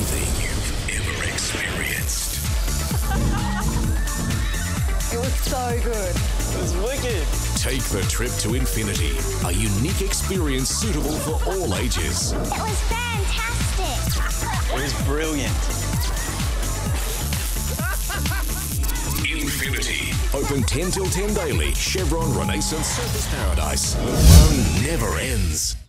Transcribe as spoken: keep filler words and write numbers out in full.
something you've ever experienced. It was so good. It was wicked. Take the trip to infinity. A unique experience suitable for all ages. It was fantastic. It was brilliant. Infinity. Open ten till ten daily. Chevron Renaissance Surfers Paradise. The fun never ends.